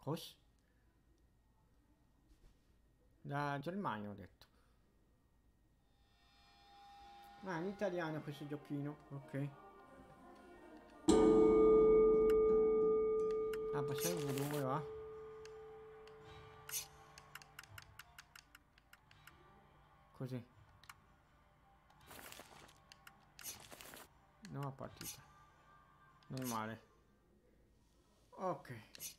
Cos? Da Germania ho detto. Ah, in italiano questo giochino, ok. Abbassare il volume, va. Così. Nuova partita. Normale. Ok.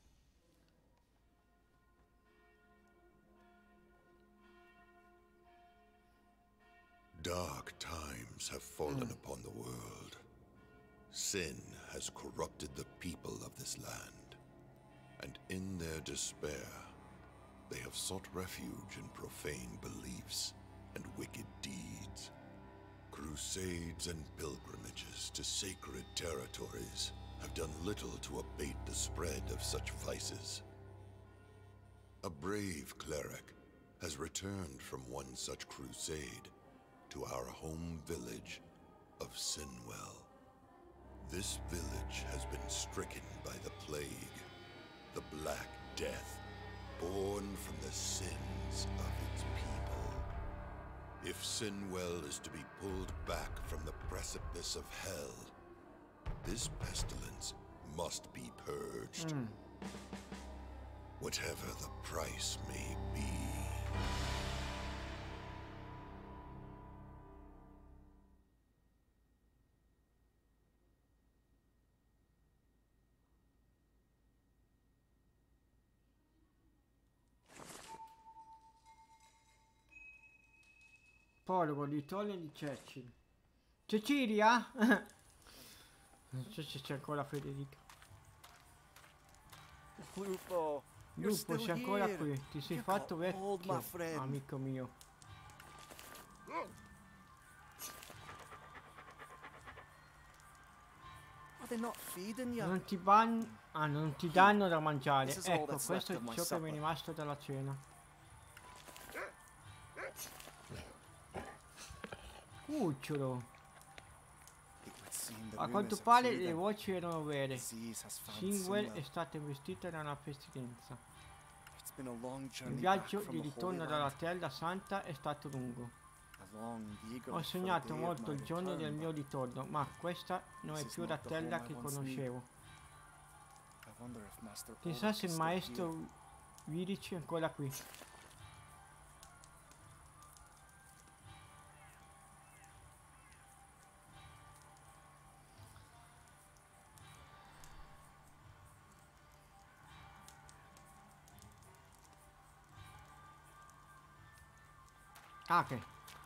Dark times have fallen upon the world. Sin has corrupted the people of this land, and in their despair, they have sought refuge in profane beliefs and wicked deeds. Crusades and pilgrimages to sacred territories have done little to abate the spread of such vices. A brave cleric has returned from one such crusade to our home village of Sinwell. This village has been stricken by the plague, the Black Death, born from the sins of its people. If Sinwell is to be pulled back from the precipice of hell, this pestilence must be purged. Whatever the price may be. Prologo di Tolle di Churchill. Cecilia? Non so se c'è ancora Federica. Lupo, Lupo, sei ancora qui. Ti sei fatto vecchio, amico mio. Non ti non ti danno da mangiare. Ecco, questo è ciò che mi è rimasto dalla cena. Cucciolo. A quanto pare le voci erano vere. Sinwell è stata investita da una pestilenza. Il viaggio di ritorno dalla Terra Santa è stato lungo. Ho sognato molto il giorno del mio ritorno, ma questa non è più la terra che conoscevo. Chissà se il maestro Virici è ancora qui. Ah, ok.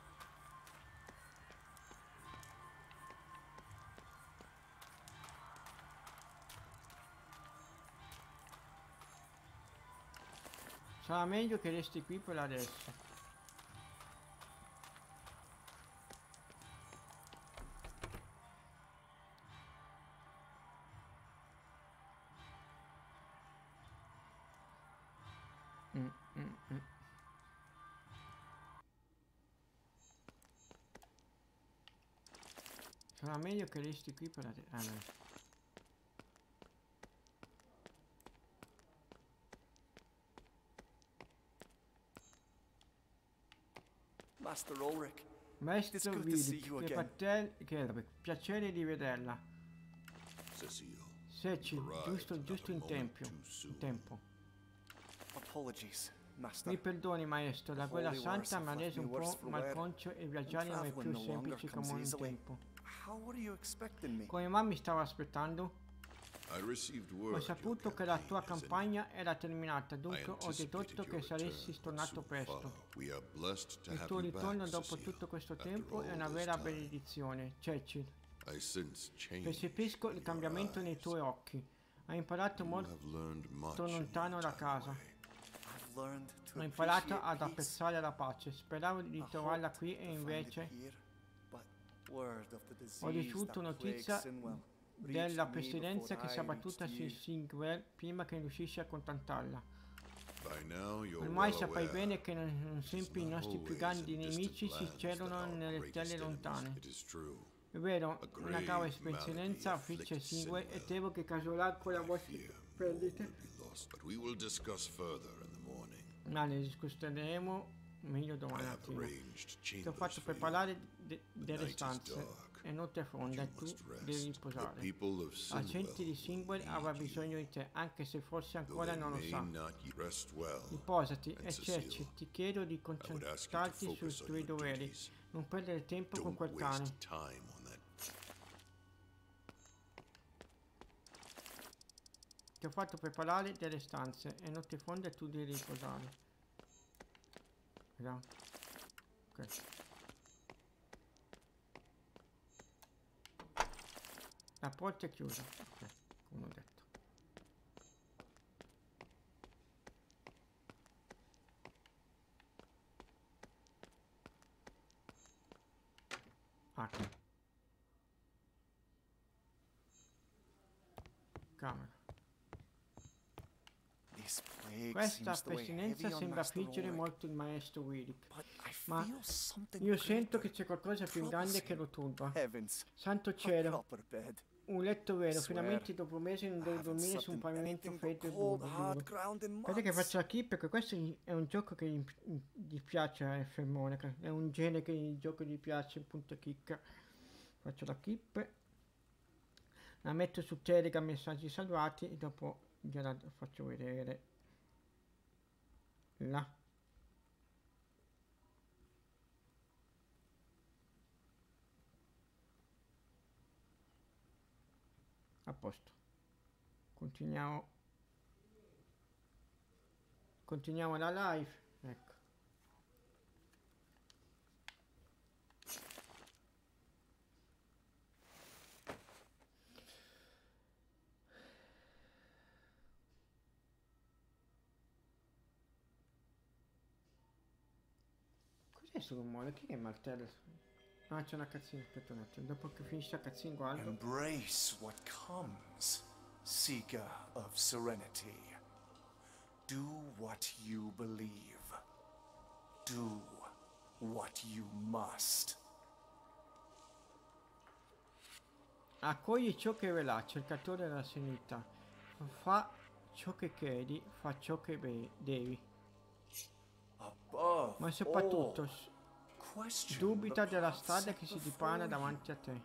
Sarà meglio che resti qui per adesso. Sarà meglio che resti qui per adesso. Ah, no. Master Ulrich. Maestro Virici, che piacere di vederla. Cecil, giusto in tempo. Mi perdoni maestro, la guerra santa mi ha reso un po' malconcio e viaggiare non è più semplice come un tempo. Come mai mi stavo aspettando? Ho saputo che la tua campagna era terminata, dunque ho dedotto che saresti tornato presto. Il tuo ritorno dopo tutto questo tempo è una vera benedizione, Cecil. Percepisco il cambiamento nei tuoi occhi. Hai imparato molto lontano da casa. Ho imparato ad apprezzare la pace. Speravo di trovarla qui e invece ho ricevuto notizia della pestilenza che si è abbattuta su Sinwell prima che riuscissi a contattarla. Ormai saprai bene che non sempre i nostri più grandi nemici si celano nelle terre lontane. È vero, una grave pestilenza affligge Sinwell e temo che causerà con la vostra perdita lost, but we will discuss further in the morning. Ma ne discuteremo meglio domani mattina. Ti ho fatto preparare delle stanze e notte fonda e tu devi riposare. La gente di Singwell avrà bisogno di te, anche se forse ancora non lo sa. Riposati e Churchill, ti chiedo di concentrarti sui tuoi doveri, non perdere tempo con quel cane. Ti ho fatto preparare delle stanze e notte fonda e tu devi riposare. Ok. La porta è chiusa. Ok, come ho detto. Arca. Camera. Questa pestilenza sembra affliggere molto il maestro Willick, ma io sento che c'è qualcosa più grande che lo turba. Santo cielo, un letto vero, finalmente dopo mesi non devo dormire su un pavimento freddo e duro. Guarda che faccio la keep, perché questo è un gioco che gli piace a F. è un genere che il gioco gli piace, punto chicca. Faccio la keep, la metto su Telegram, messaggi salvati e dopo gliela faccio vedere là. A posto. Continuiamo la live. Ecco. Cos'è sto rumore? Chi è il martello? Ah, c'è una cazzina, aspetta un attimo. Dopo che finisce la cazzina guardo. Embrace what comes, seeker of serenity. Do what you believe. Do what you must. Accogli ciò che verrà, cercatore della serenità. Fa ciò che credi, fa ciò che devi. Ma soprattutto dubita della strada che si dipana davanti a te.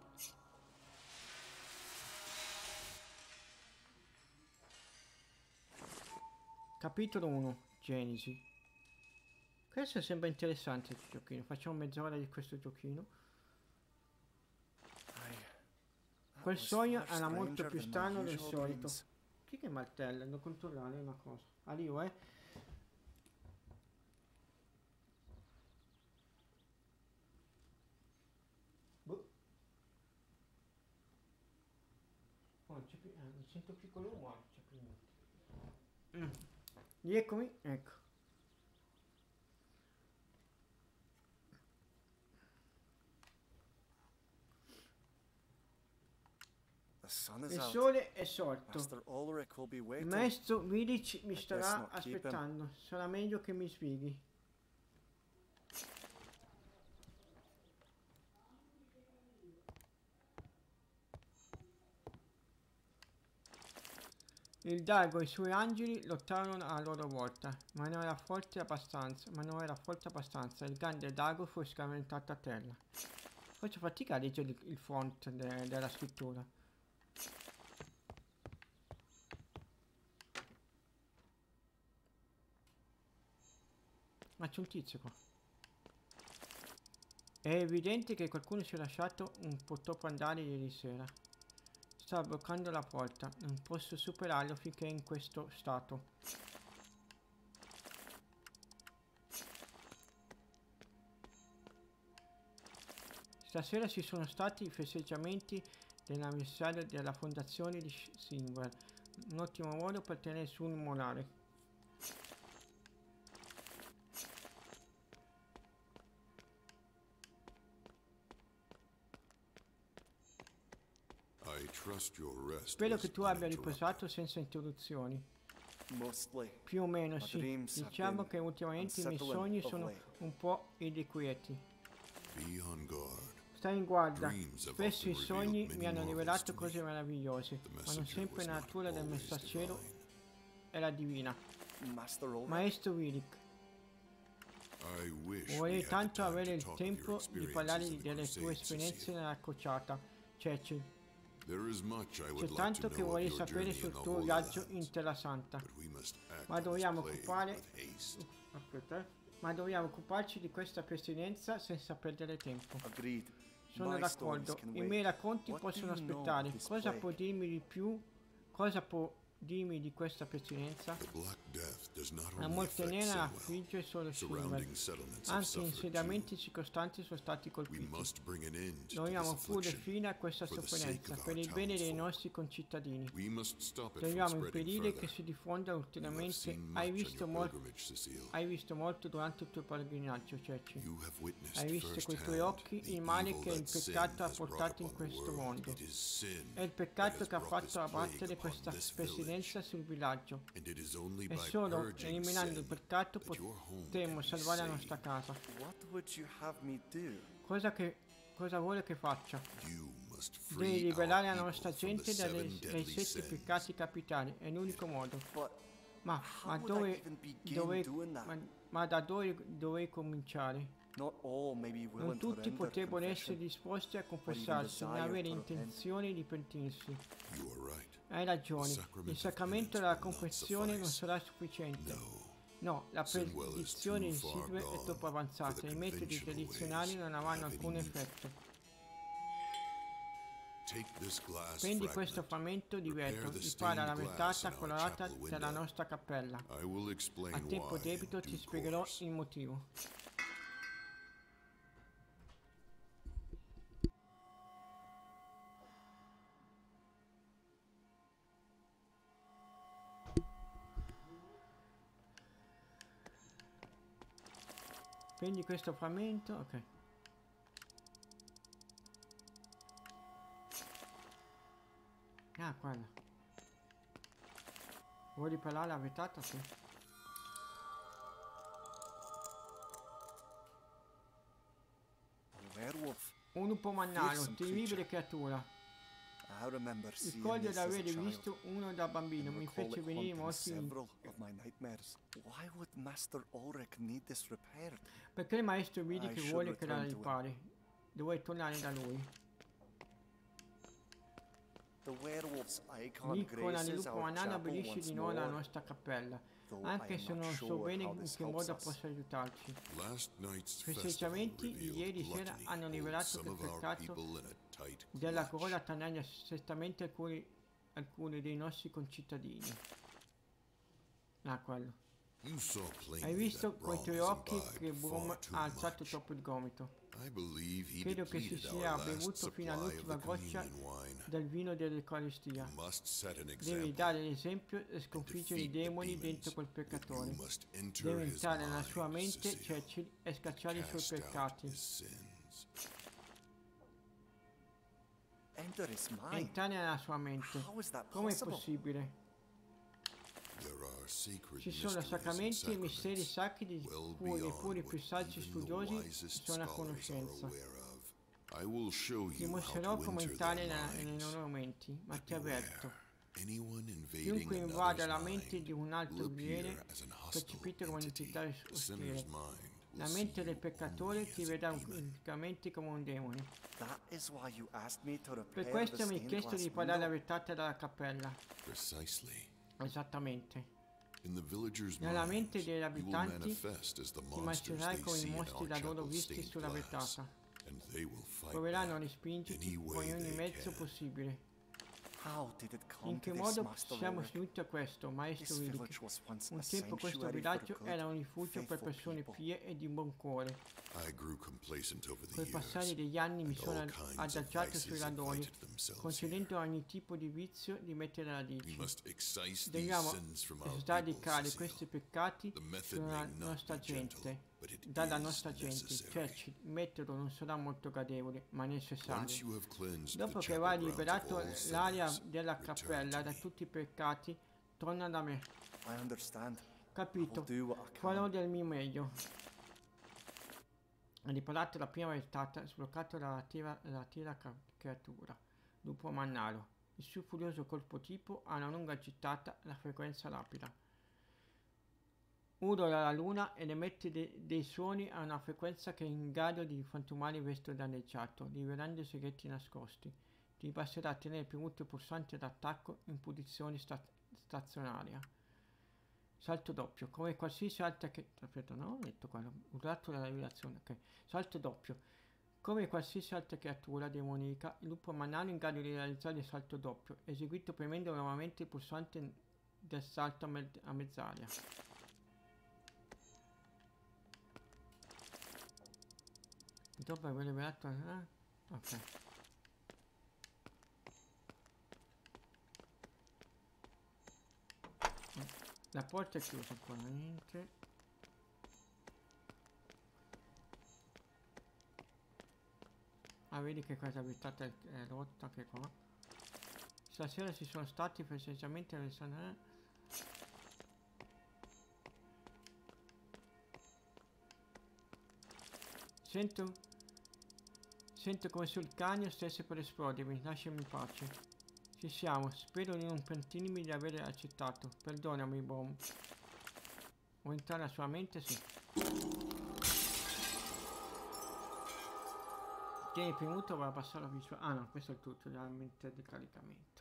Capitolo 1. Genesi. Questo sembra interessante il giochino. Facciamo mezz'ora di questo giochino. Quel sogno era molto più strano del solito. Chi che martella? Devo controllare una cosa. Arrivo, non sento più quello uguale. Eccomi, ecco. Il sole è sorto. Il maestro Willick mi starà aspettando. Sarà meglio che mi sbrighi. Il drago e i suoi angeli lottarono a loro volta, ma non era forte abbastanza. Il grande drago fu scaventato a terra. Faccio fatica a leggere il font della scrittura. Ma c'è un tizio qua. È evidente che qualcuno si è lasciato un po' troppo andare ieri sera. Sta bloccando la porta, non posso superarlo finché è in questo stato. Stasera ci sono stati i festeggiamenti dell'anniversario della fondazione di Singwell. Un ottimo modo per tenere su un morale. Spero che tu abbia riposato senza interruzioni. Più o meno sì. Diciamo che ultimamente i miei sogni sono un po' irrequieti. Stai in guardia. Spesso i sogni mi hanno rivelato cose meravigliose, ma non sempre la natura del messaggero è la divina. Maestro Willick, vorrei tanto avere il tempo di parlare delle tue esperienze nella crociata, Churchill. C'è tanto che vorrei sapere sul tuo viaggio in Terra Santa, ma dobbiamo occuparci di questa presidenza senza perdere tempo. Sono d'accordo, i miei racconti possono aspettare. Cosa può dirmi di più? Cosa può dirmi di questa pestilenza? La morte nera affligge solo Silver. Anche insediamenti circostanti sono stati colpiti. Dobbiamo porre fine a questa sofferenza per il bene dei nostri concittadini. Dobbiamo impedire che si diffonda ulteriormente. Hai visto molto durante il tuo pellegrinaggio, Churchill. Hai visto coi tuoi occhi il male che il peccato ha portato in questo mondo. È il peccato che ha fatto abbattere questa pestilenza sul villaggio, e solo eliminando il peccato potremo salvare la nostra casa. Cosa vuole che faccia? Devi liberare la nostra gente dai 7 peccati capitali, è l'unico modo. Ma da dove dovrei cominciare? Non tutti potrebbero essere disposti a confessarsi né avere intenzione di pentirsi. Hai ragione, il sacramento della confessione non sarà sufficiente. No, la predizione di Silver è troppo avanzata, i metodi tradizionali non avranno alcun effetto. Prendi questo frammento di vetro, ripara la vetrata colorata della nostra cappella. A tempo debito ti spiegherò il motivo. Prendi questo frammento, ok. Ah, quello. Vuoi riparare la vetrata? Sì. Un lupo mannaro, terribile creatura. Ricordo di aver visto uno da bambino, mi fece venire molti incubi. Perché il maestro vidi che vuole che la ripari? Dovrei tornare da lui. L'icona del lupo mannaro abbellisce di nuovo la nostra cappella, anche se non so bene in che modo possa aiutarci. I festeggiamenti di ieri sera hanno rivelato che il peccato della gola attanagliava strettamente alcuni dei nostri concittadini. Ah, quello. Hai visto con i tuoi occhi che Brum ha alzato troppo il gomito. Credo che si sia bevuto fino all'ultima goccia del vino dell'Eucaristia. Devi dare l'esempio e sconfiggere i demoni dentro quel peccatore. Devi entrare nella sua mente, Churchill, e scacciare i suoi peccati. Entrare nella sua mente. Come è possibile? Ci sono sacramenti e misteri sacri di cui neppure i più saggi studiosi sono a conoscenza. Ti mostrerò come entrare nei loro menti, ma ti avverto. Chiunque invada la mente di un altro viene percepito come un'entità ostile. La mente del peccatore ti vedrà unicamente come un demone. Per questo mi hai chiesto di parlare la vetrata dalla cappella. Esattamente. Nella mente degli abitanti ti mostrerai come i mostri da loro visti sulla vetrata. Proveranno a respingerti con ogni mezzo possibile. In che modo siamo giunti a questo, maestro Willick? Un tempo questo villaggio era un rifugio per persone pie e di buon cuore. Col passare degli anni mi sono adagiato sui radoni, concedendo a ogni tipo di vizio di mettere radici. Dobbiamo sradicare questi peccati dalla nostra gente. Churchill, il metodo non sarà molto gradevole, ma necessario. Dopo che avrai liberato l'area della cappella da tutti i peccati, torna da me. Capito? Farò del mio meglio. Ha riparato la prima vetrata, sbloccato la tira creatura. Lupo mannaro. Il suo furioso colpo tipo ha una lunga gittata, la frequenza rapida. Udola la luna ed emette dei suoni a una frequenza che è in grado di frantumare il resto danneggiato, rivelando segreti nascosti. Ti basterà tenere premuto il pulsante d'attacco in posizione stazionaria. Salto doppio, come qualsiasi altra che... Aspetta, no? Ho detto quello. Usato la rivelazione, ok. Salto doppio. Come qualsiasi altra creatura demonica, il lupo manano è in grado di realizzare il salto doppio, eseguito premendo nuovamente il pulsante del salto a mezz'aria. Dopo aver rivelato... ok. La porta è chiusa ancora, niente. Ah, vedi che cosa abitata è rotta che qua. Stasera ci sono stati precisamente Sento come sul cranio stesse per esplodermi, lasciami in pace. Ci siamo, spero di non pentirmi di aver accettato. Perdonami, Bom. Vuoi entrare nella sua mente? Sì. Tieni premuto per passare la visuale. Ah no, questo è il tutorialmente di caricamento.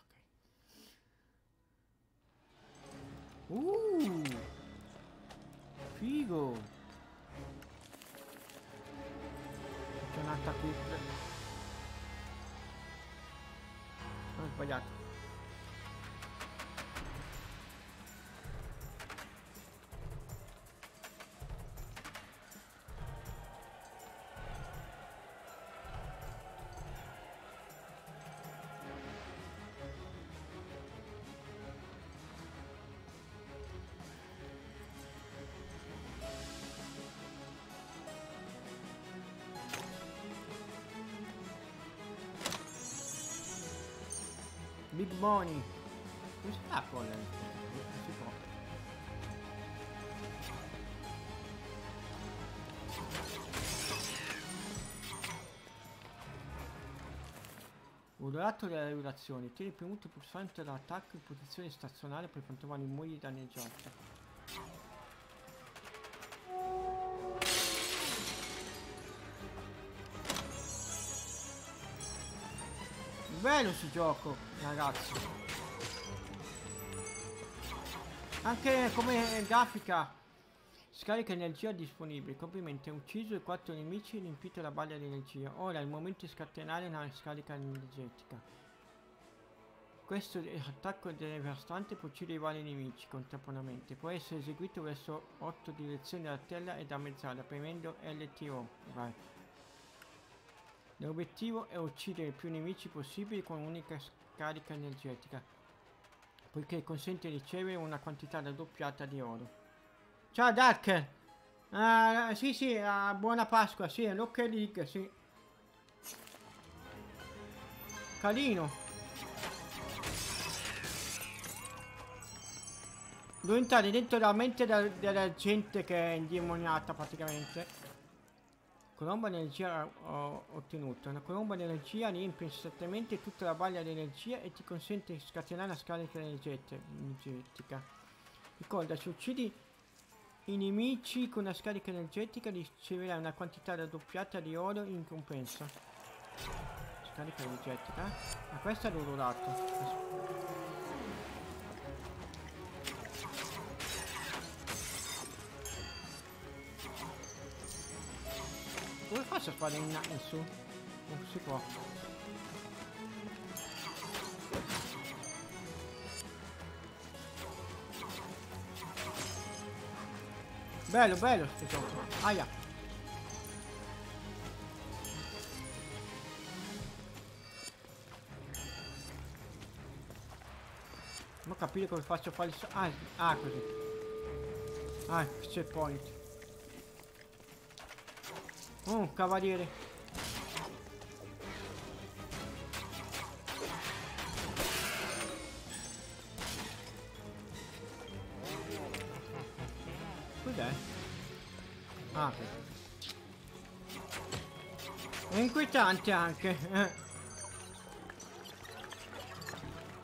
Ok. Figo! C'è un'altra clip. Ho sbagliato. Big Money. Come si fa con non si può. Odorato delle rivelazioni. Tieni premuto il pulsante d'attacco in posizione stazionaria per frantumare i muri danneggiati. Bello sto gioco, ragazzi. Anche come grafica. Scarica energia disponibile. Complimenti, hai ucciso i 4 nemici e riempito la balia di energia. Ora è il momento di scatenare una scarica energetica. Questo attacco devastante può uccidere i vari nemici contemporaneamente. Può essere eseguito verso 8 direzioni della terra e da mezz'aria premendo LTO. Vai. L'obiettivo è uccidere più nemici possibili con un'unica scarica energetica, poiché consente di ricevere una quantità raddoppiata di oro. Ciao Dark! Sì, buona Pasqua, sì, l'Hockey League, sì. Carino. Devo entrare dentro la mente della gente che è indemoniata praticamente. Colomba di energia ottenuta. Una colomba di energia riempie istantaneamente tutta la balia di energia e ti consente di scatenare una scarica energetica. Ricorda, se uccidi i nemici con una scarica energetica riceverai una quantità raddoppiata di oro in compensa. Scarica energetica? Ma questa l'ho dato. Come faccio a fare in su? Non si può. Bello sto gioco. Aia. Non capire come faccio a fare il... così. Checkpoint. Oh, cavaliere. Cos'è? Ah, è inquietante anche.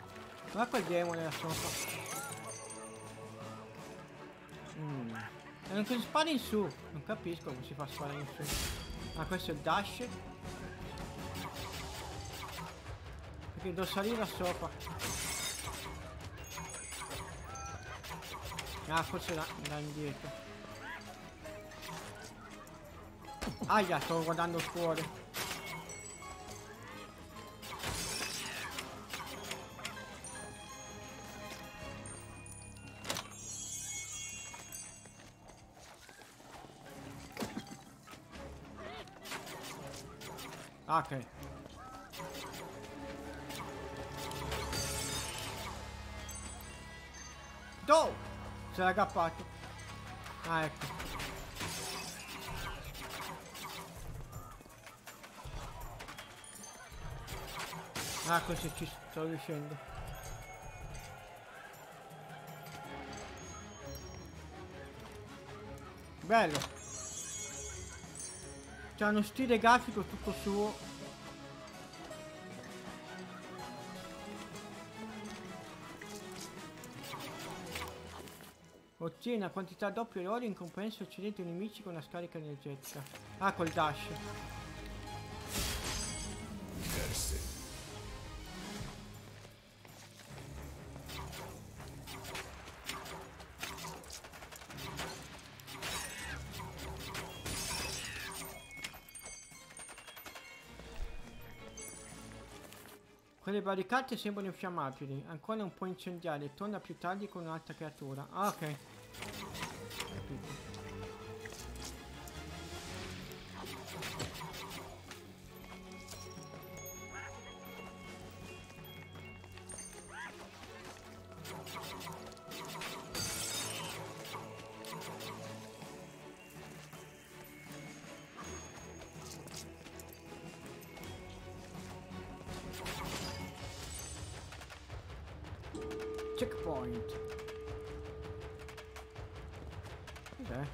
Guarda quel demone là sopra. E non si spara in su. Non capisco come si fa a sparare in su. Ah, questo è il dash. Perché devo salire sopra. Ah, forse là indietro. Aia, sto guardando il cuore. Ok. Do! Si è aggrappato. Ah, ecco. Ah, così ci sto riuscendo. Bello. C'ha uno stile grafico tutto suo. Ottiene una quantità doppia di oro in compenso uccidente i nemici con una scarica energetica. Ah, col dash. Quelle barricate sembrano infiammabili, ancora un po' incendiare, torna più tardi con un'altra creatura. Ah, ok. Capito. Checkpoint. Cos'è?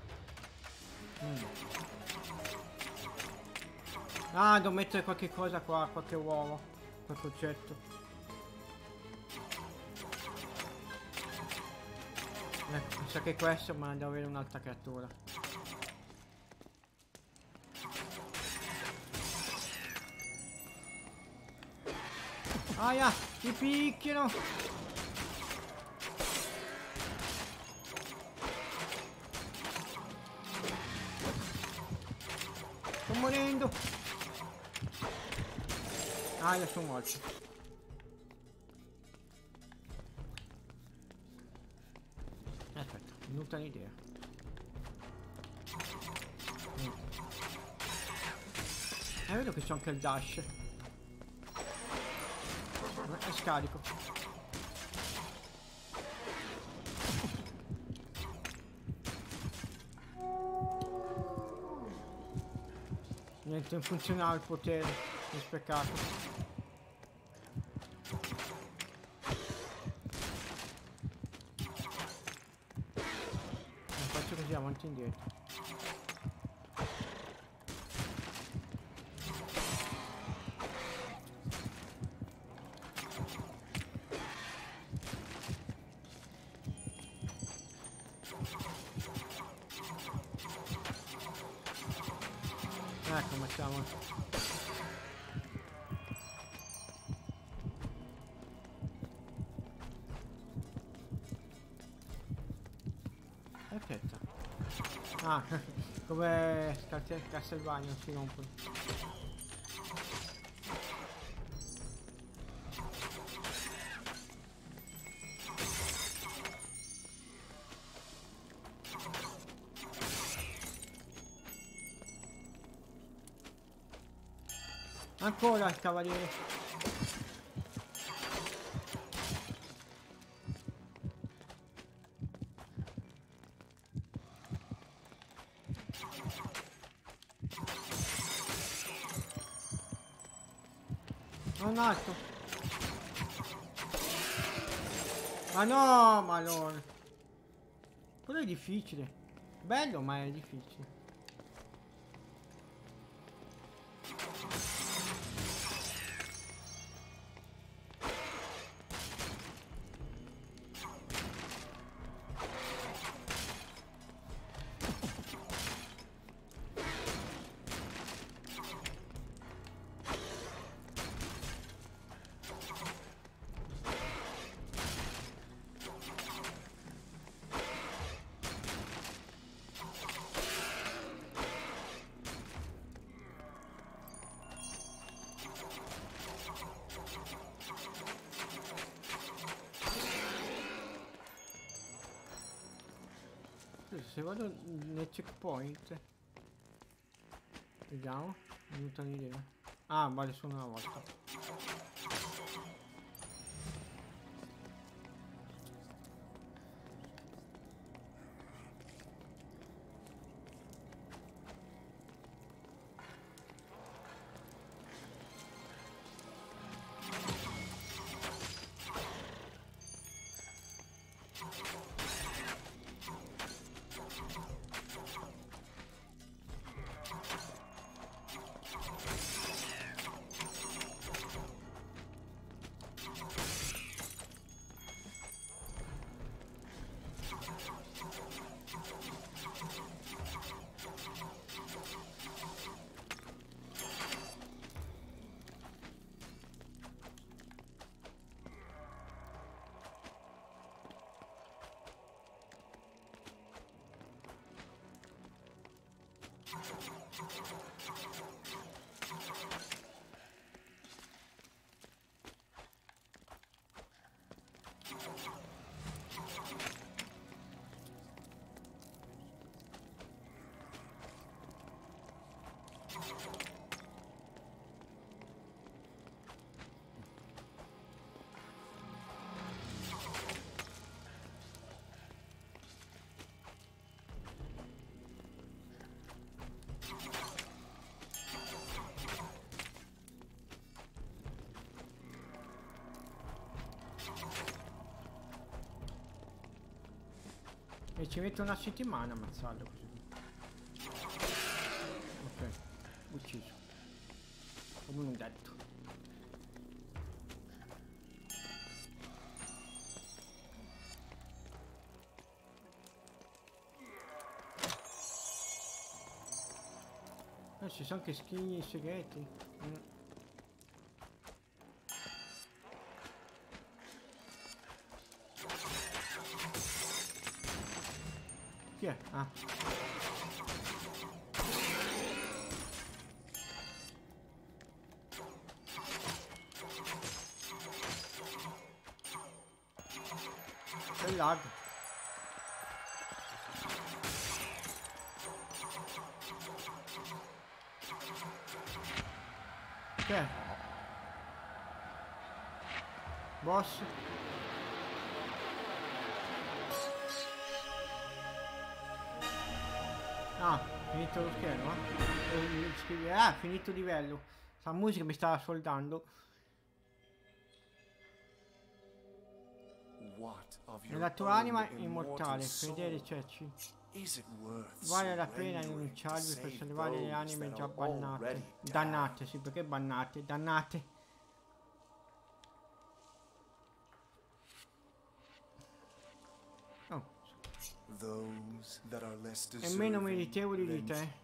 Ah, devo mettere qualche cosa qua, qualche uovo, qualche oggetto. Ecco, mi sa che questo ma devo avere un'altra creatura. Aia, mi picchiano! Sto morendo! Ah, io sono morto. Aspetta, mi è venuta un'idea. Vedo che c'è anche il dash. E scarico. Niente, non funzionava il potere. Mi è speccato. Faccio così avanti e indietro. Ecco, mettiamo. Aspetta. Ah, come Castlevania si rompono. Ancora il cavaliere. Un altro. Ma no, ma allora. Quello è difficile. Bello, ma è difficile. Se vado nel checkpoint, vediamo, è venuta un'idea. Ah, vale solo una volta. E ci metto una settimana a ammazzarlo così. Ok, ucciso. Come un detto. Ci sono anche schigni segreti. Chi è? Ah. C'è il lag. Che è? Boss? Ah, finito lo schermo, ah, finito livello. Sta musica mi stava soldando. Nella tua anima immortale, fedele ceci. Vale la pena rinunciarvi per salvare le anime già bannate. Dannate, sì, perché bannate? Dannate. Oh. E meno meritevoli di te.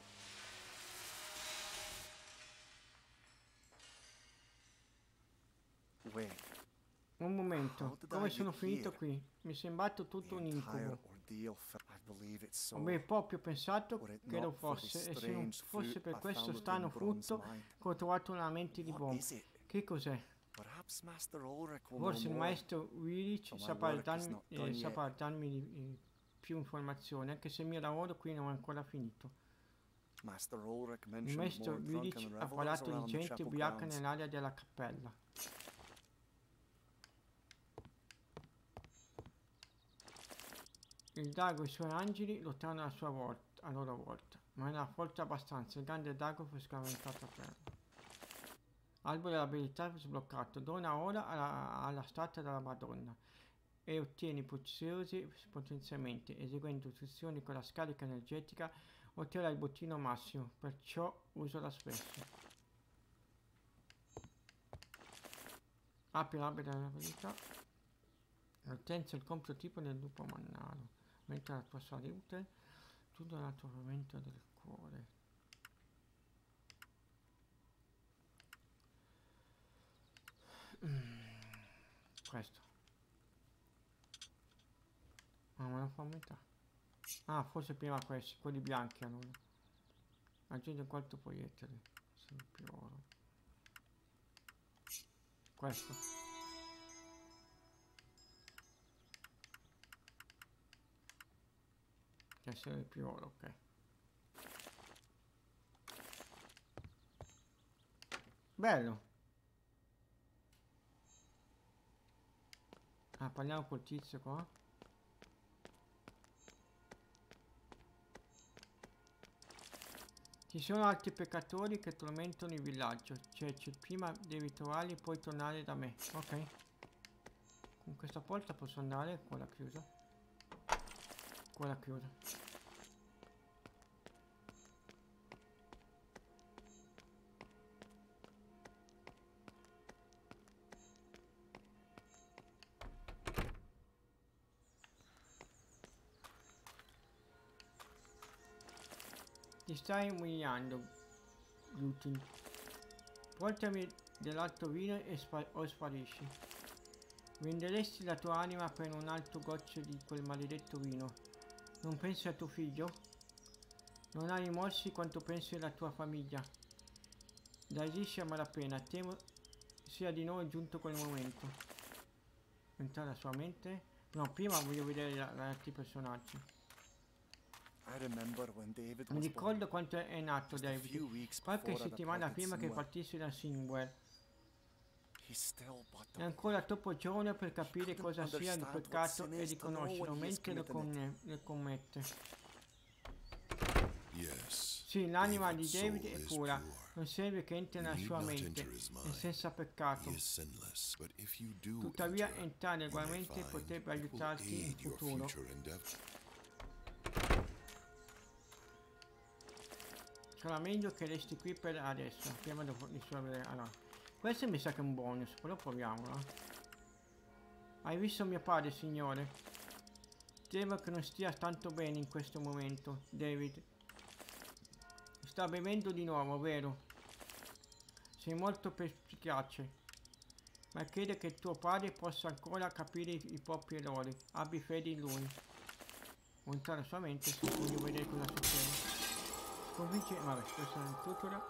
Un momento, come sono finito qui? Mi è sembrato tutto un incubo. Avrei proprio pensato che lo fosse, e se non fosse per questo strano frutto che ho trovato nella mente di Bob. Che cos'è? Forse il maestro Willich saprà darmi più informazioni, anche se il mio lavoro qui non è ancora finito. Il maestro Willich ha parlato di gente ubriaca nell'area della cappella. Il drago e i suoi angeli lottarono a loro volta, ma non ha forza abbastanza. Il grande drago fu scaventato a terra. Albero dell'abilità sbloccato. Dona ora alla statua della Madonna e ottieni preziosi potenziamenti. Eseguendo istruzioni con la scarica energetica otterrai il bottino massimo, perciò usala spesso. Apri l'albero dell'abilità. Ottenzi il compito tipo del lupo mannaro. Mentre la tua salute, tutto il naturalmente del cuore. Questo. Ah, ma lo fa a metà. Ah, forse prima questi, quelli bianchi allora. Aggiunge 4 proiettili. Sempre oro. Questo. Essere più oro, ok. Bello. Ah, parliamo col tizio qua. Ci sono altri peccatori che tormentano il villaggio. Cioè, prima devi trovarli e poi tornare da me. Ok. Con questa porta posso andare, quella chiusa. Quella chiusa. Ti stai umiliando, Lutin. Portami dell'altro vino o sparisci. Venderesti la tua anima per un altro goccio di quel maledetto vino. Non pensi a tuo figlio? Non hai rimorsi quanto pensi alla tua famiglia. Reagisci a malapena. Temo sia di nuovo giunto quel momento. Entrare la sua mente? No, prima voglio vedere gli altri personaggi. Mi ricordo quanto è nato David, qualche settimana prima che partissi da Sinwell. È ancora troppo giovane per capire cosa sia il peccato e riconoscerlo mentre lo commette. Sì, l'anima di David è pura, non serve che entri nella sua mente, è senza peccato. Tuttavia entrare regolarmente potrebbe aiutarti in futuro. Sarà meglio che resti qui per adesso, prima di risolvere. Allora, questo mi sa che è un bonus, però proviamolo. Hai visto mio padre, signore? Temo che non stia tanto bene in questo momento, David. Sta bevendo di nuovo, vero? Sei molto perspicace, ma crede che tuo padre possa ancora capire i propri errori. Abbi fede in lui. Montare la sua mente, se voglio vedere cosa succede. Vabbè, questo è un tutorial.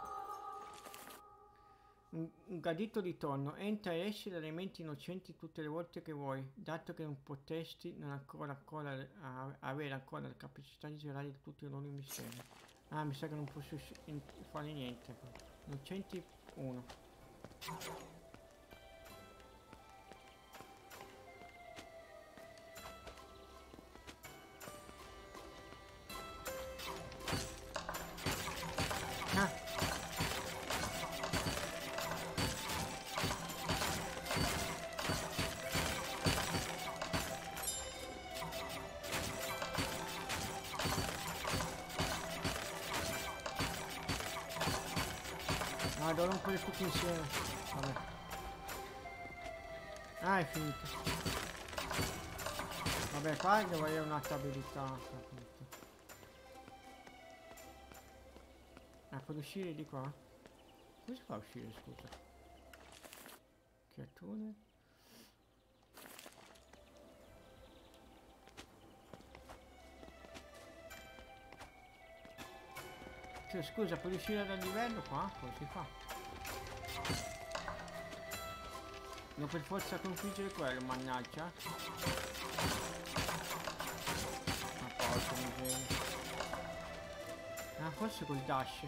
Un gradito ritorno. Entra e esci dalle menti innocenti tutte le volte che vuoi, dato che non potresti non avere ancora la capacità di svelare tutti i loro misteri. Ah, mi sa che non posso fare niente. Innocenti 1. Devo rompere tutti insieme. Vabbè. Ah, è finito. Vabbè, qua devo avere un'altra abilità. Può uscire di qua? Come si fa a uscire, scusa? Creature. Cioè, scusa, puoi uscire dal livello qua? Come si fa? Non per forza confliggere quello, mannaggia. Ma porca miseria. Ah, forse col dash.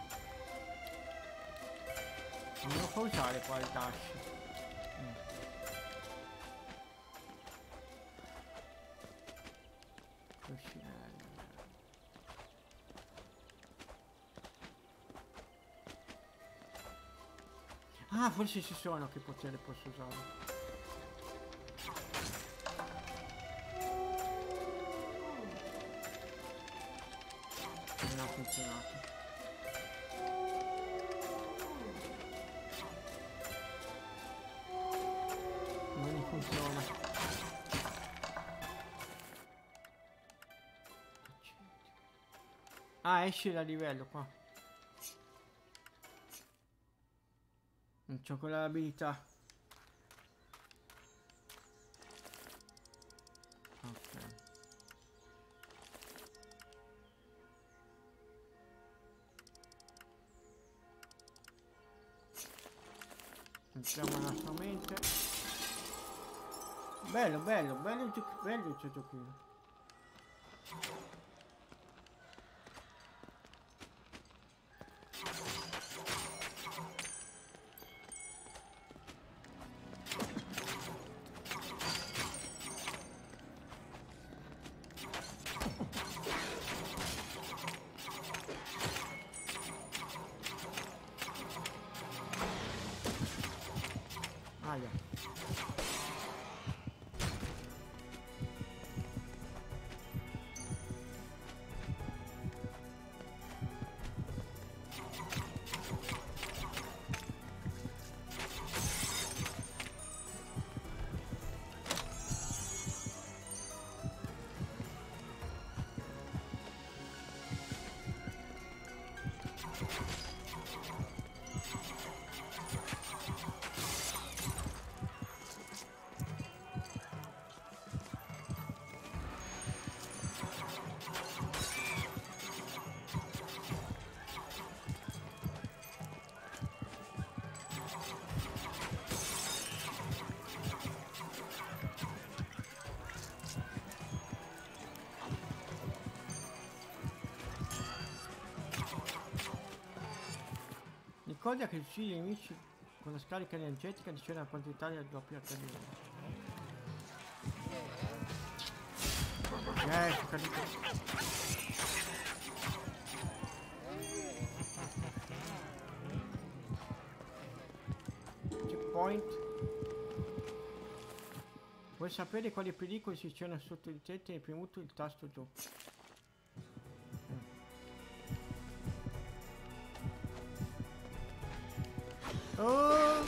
Non lo può usare qua il dash. Ah, forse ci sono che potere posso usare. Non ha funzionato. Non funziona. Ah, esce da livello qua. Non c'ho quella abilità. Ok. Entriamo nella sua mente. Bello, bello, bello il giochino. Ricorda che uccidi i nemici con la scarica energetica di una quantità di doppia cadere. Sono caduto. Checkpoint. Vuoi sapere quali pericoli si c'erano sotto di te? Hai premuto il tasto giù. Oh!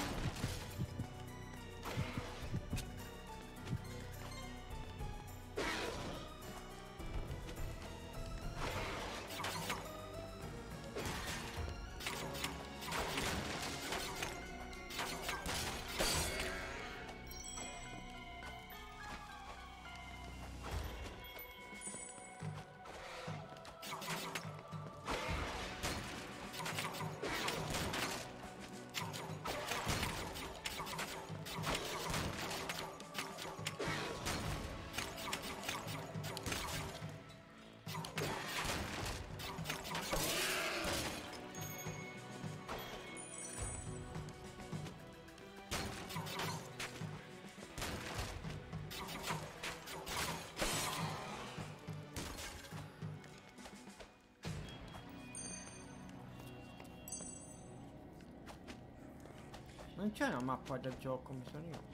Non c'è una mappa del gioco, mi sono io.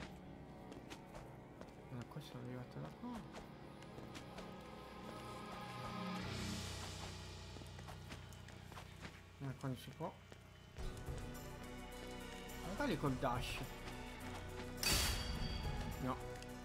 Ma questo è arrivato da qua. Ma quando si può. Magari col dash. No.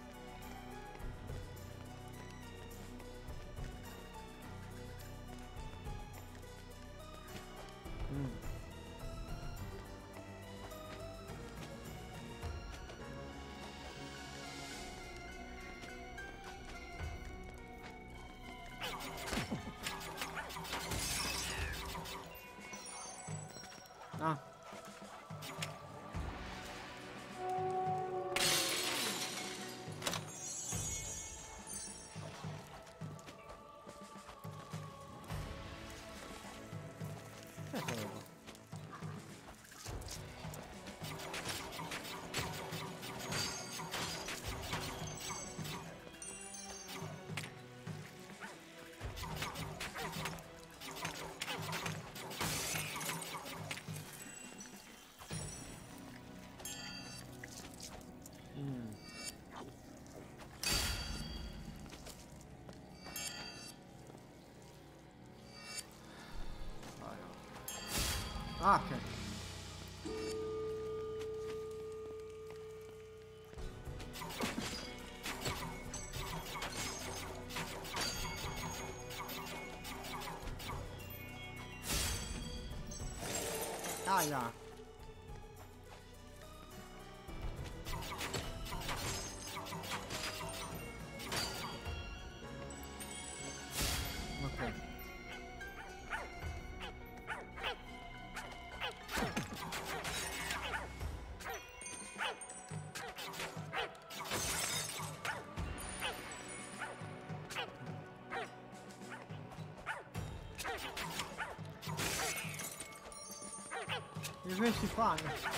Ah. Ah, ok. Ah, yeah. Ok. E come si fanno?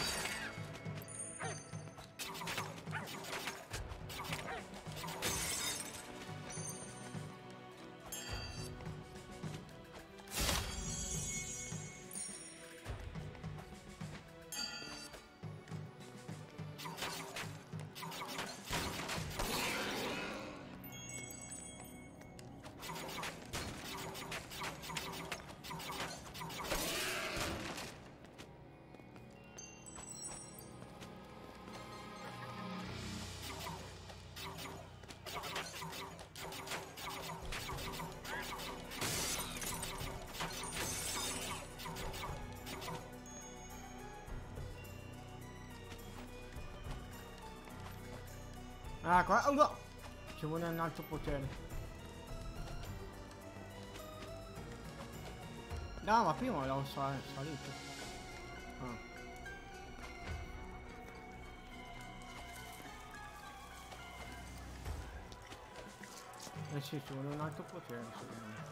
Ah, qua... Oh, no! Ci vuole un altro potere. No, ma prima l'avevo salito. Ah. Eh sì, ci vuole un altro potere, secondo me.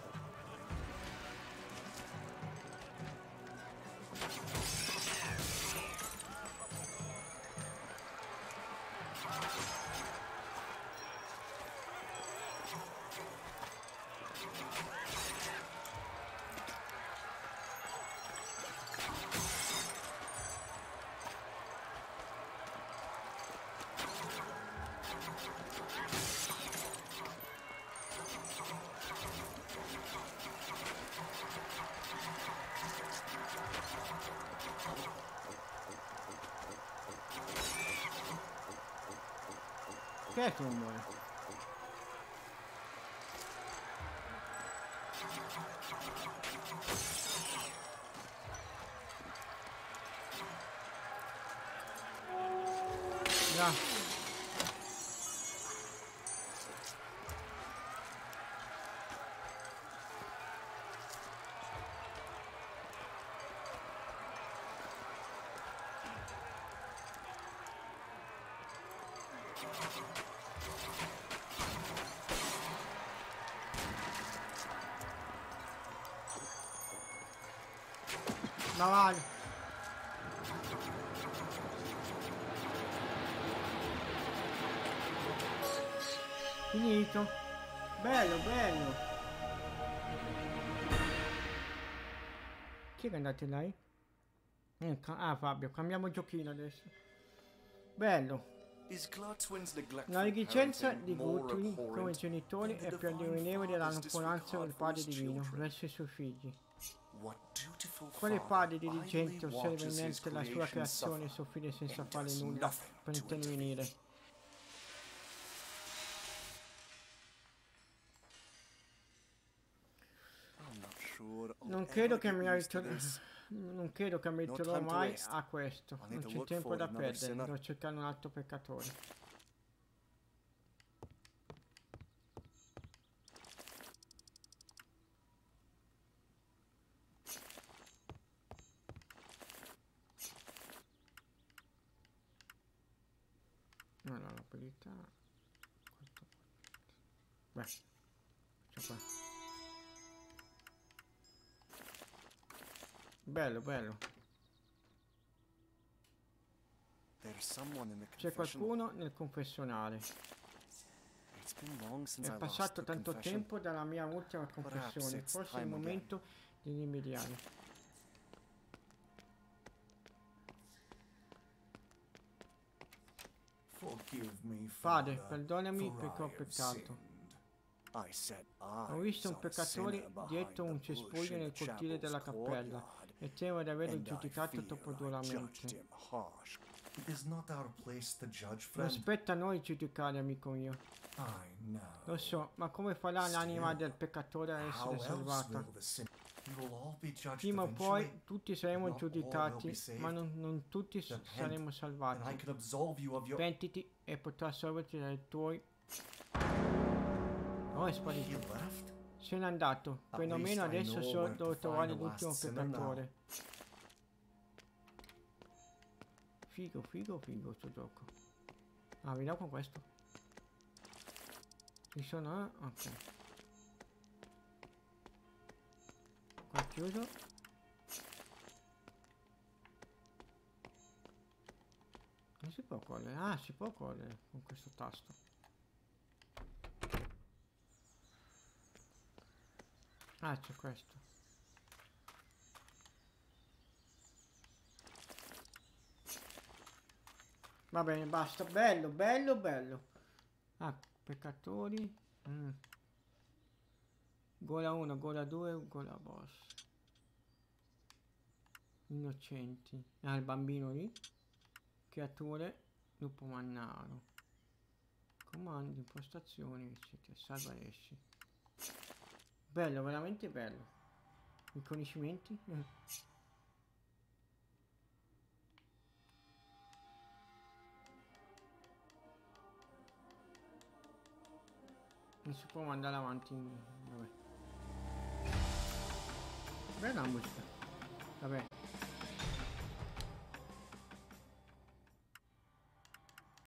Che è tu muore? No. Ma vai. Finito. Bello, bello. Chi è che è andato là? Ah, Fabio, cambiamo giochino adesso. Bello. La reticenza di Guthrie come genitori è più admirevole della noncuranza del padre divino verso i suoi figli. Quale padre diligente osserva in mente la sua creazione e soffrire senza fare nulla per intervenire? Non credo che mi abituerò mai a questo. Non c'è tempo da perdere, devo cercare un altro peccatore. No, no, l'abilità. Beh, c'è qua. Bello, bello. C'è qualcuno nel confessionale. È passato tanto tempo dalla mia ultima confessione, forse è il momento di rimediare. Padre, perdonami perché ho peccato. Ho visto un peccatore dietro un cespuglio nel cortile della cappella e temo di averlo giudicato troppo duramente. Non spetta a noi giudicare, amico mio. Lo so, ma come farà l'anima del peccatore a essere salvata? Prima o poi tutti saremo giudicati, ma non tutti saremo salvati. Pentiti e potrai assolverti dai tuoi... Oh, è sparito. Se n'è andato. Perlomeno adesso so dove trovare l'ultimo peccatore. Figo, figo, figo sto gioco. Ah, vediamo con questo. Ci sono, ok. Qua chiuso. Non si può correre. Ah, si può correre con questo tasto. Ah, c'è questo. Va bene, basta. Bello, bello, bello. Ah, peccatori. Gola 1, gola 2, gola boss. Innocenti. Ah, il bambino lì. Creature. Lupo mannaro. Comandi, impostazioni, eccetera. Salva e esci. Bello, veramente bello. Riconoscimenti. Non si può mandare avanti. Vabbè. Bella musica. Vabbè.